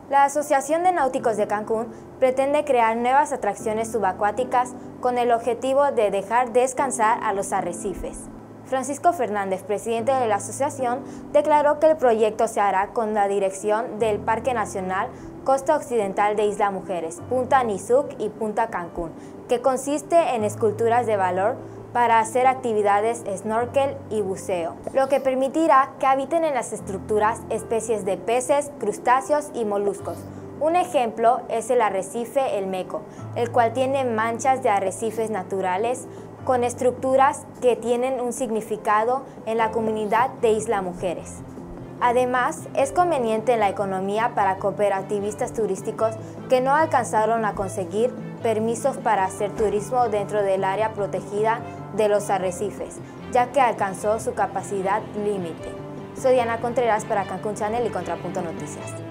La Asociación de Náuticos de Cancún pretende crear nuevas atracciones subacuáticas con el objetivo de dejar descansar a los arrecifes. Francisco Fernández, presidente de la asociación, declaró que el proyecto se hará con la dirección del Parque Nacional Costa Occidental de Isla Mujeres, Punta Nizuc y Punta Cancún, que consiste en esculturas de valor para hacer actividades snorkel y buceo, lo que permitirá que habiten en las estructuras especies de peces, crustáceos y moluscos. Un ejemplo es el arrecife El Meco, el cual tiene manchas de arrecifes naturales con estructuras que tienen un significado en la comunidad de Isla Mujeres. Además, es conveniente en la economía para cooperativistas turísticos que no alcanzaron a conseguir permisos para hacer turismo dentro del área protegida de los arrecifes, ya que alcanzó su capacidad límite. Soy Diana Contreras para Cancún Channel y Contrapunto Noticias.